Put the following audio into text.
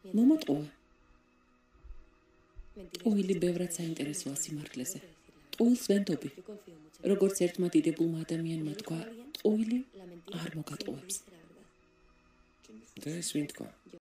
მომოტყუა. ტყუილი ბევრად საინტერესოა სიმართლეზე. ტყუილს ვენდობი. როგორც ერთმა დიდებულმა ადამიანმა თქვა, ტყუილი არ მოგატყუებს. და ეს ვინ თქვა?